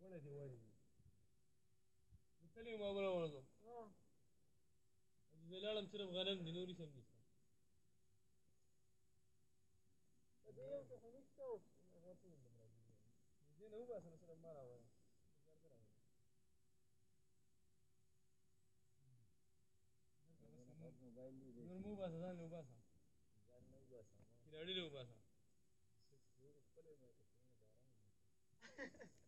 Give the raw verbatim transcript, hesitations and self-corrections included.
بڑے دی وایي کلی ما بره ورځو ها زه لاړم صرف غنم دي نورې سم نشته دې یو څه خو نشته او ورته دې نه وباسه سره ما راوړه نور مو باسه ځان له وباسه ځان نه وباسه کلاړي له وباسه